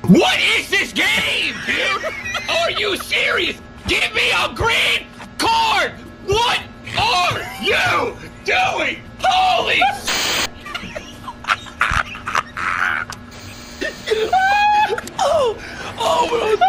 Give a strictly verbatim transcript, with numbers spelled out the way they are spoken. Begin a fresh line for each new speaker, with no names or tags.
What is this game, dude? Are you serious? Give me a green card! What are you doing? Holy
oh, oh, bro.